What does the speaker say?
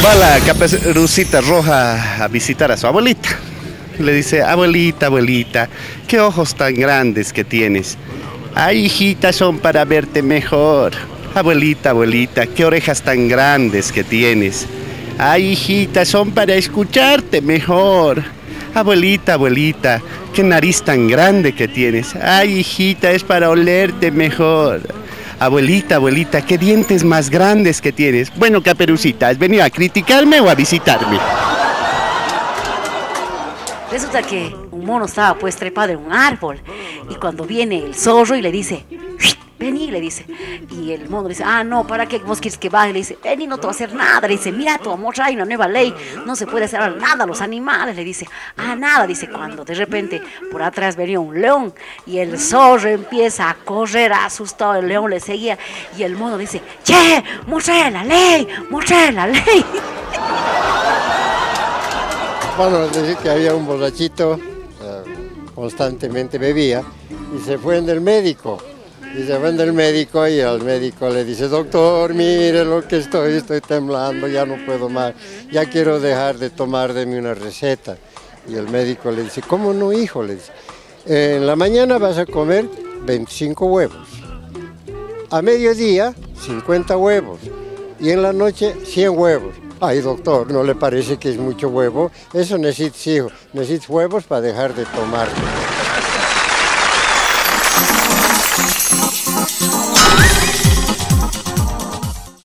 Va la Caperucita Roja a visitar a su abuelita. Le dice, abuelita, abuelita, qué ojos tan grandes que tienes. Ay, hijita, son para verte mejor. Abuelita, abuelita, qué orejas tan grandes que tienes. Ay, hijita, son para escucharte mejor. Abuelita, abuelita, qué nariz tan grande que tienes. Ay, hijita, es para olerte mejor. Abuelita, abuelita, qué dientes más grandes que tienes. Bueno, Caperucita, ¿has venido a criticarme o a visitarme? Resulta que un mono estaba pues trepado en un árbol y cuando viene el zorro y le dice, vení, le dice, y el mono le dice, ah, no, ¿para qué vos quieres que baje? Le dice, vení, no te va a hacer nada. Le dice, mira, tu amor, hay una nueva ley, no se puede hacer nada a los animales. Le dice, ah, nada, dice, cuando de repente por atrás venía un león y el zorro empieza a correr asustado, el león le seguía y el mono dice, che, mostré la ley, mostré la ley. Bueno, decir que había un borrachito, constantemente bebía y se fue del médico. Y se fue del médico y al médico le dice, doctor, mire lo que estoy temblando, ya no puedo más, ya quiero dejar de tomar de mí una receta. Y el médico le dice, ¿cómo no, hijo? Le dice, en la mañana vas a comer 25 huevos, a mediodía 50 huevos y en la noche 100 huevos. Ay, doctor, ¿no le parece que es mucho huevo? Eso necesitas, hijo, necesitas huevos para dejar de tomar.